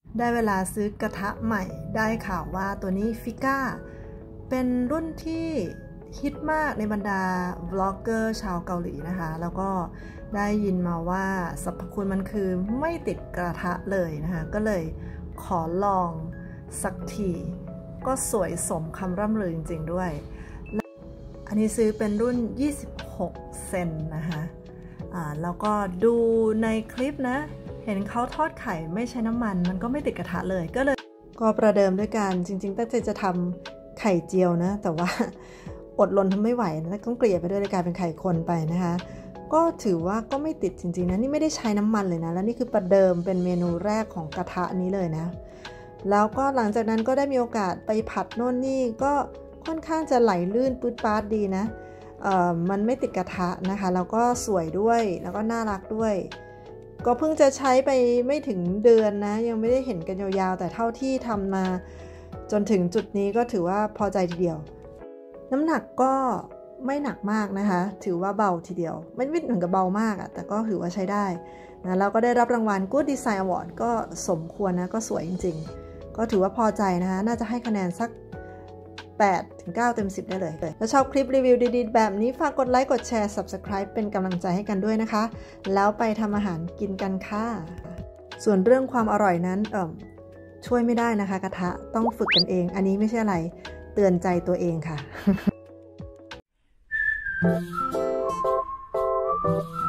ได้เวลาซื้อกระทะใหม่ได้ข่าวว่าตัวนี้ฟิก้าเป็นรุ่นที่ฮิตมากในบรรดาบล็อกเกอร์ชาวเกาหลีนะคะแล้วก็ได้ยินมาว่าสรรพคุณมันคือไม่ติดกระทะเลยนะคะก็เลยขอลองสักทีก็สวยสมคำร่ำลือจริงๆด้วยอันนี้ซื้อเป็นรุ่น26เซนนะคะแล้วก็ดูในคลิปนะเห็นเขาทอดไข่ไม่ใช้น้ำมันก็ไม่ติดกระทะเลยก็ประเดิมด้วยกันจริงๆตั้งใจจะทำไข่เจียวนะแต่ว่าอดรนทำไม่ไหวนะต้องเกลี่ยไปด้วยเลยกลายเป็นไข่คนไปนะคะก็ถือว่าก็ไม่ติดจริงๆนะนี่ไม่ได้ใช้น้ำมันเลยนะแล้วนี่คือประเดิมเป็นเมนูแรกของกระทะนี้เลยนะแล้วก็หลังจากนั้นก็ได้มีโอกาสไปผัดโน่นนี่ก็ค่อนข้างจะไหลลื่นปื๊ดป๊าดดีนะมันไม่ติดกระทะนะคะแล้วก็สวยด้วยแล้วก็น่ารักด้วยก็เพิ่งจะใช้ไปไม่ถึงเดือนนะยังไม่ได้เห็นกันยาวๆแต่เท่าที่ทำมาจนถึงจุดนี้ก็ถือว่าพอใจทีเดียวน้ำหนักก็ไม่หนักมากนะคะถือว่าเบาทีเดียวไม่เหมือนกับเบามากแต่ก็ถือว่าใช้ได้นะแล้วก็ได้รับรางวัล Good Design Award ก็สมควรนะก็สวยจริงๆก็ถือว่าพอใจนะคะน่าจะให้คะแนนสัก8-9 เต็ม 10ได้เลยถ้าชอบคลิปรีวิวดีๆแบบนี้ฝากกดไลค์กดแชร์ Subscribe เป็นกำลังใจให้กันด้วยนะคะแล้วไปทำอาหารกินกันค่ะส่วนเรื่องความอร่อยนั้นช่วยไม่ได้นะคะกระทะต้องฝึกกันเองอันนี้ไม่ใช่อะไรเตือนใจตัวเองค่ะ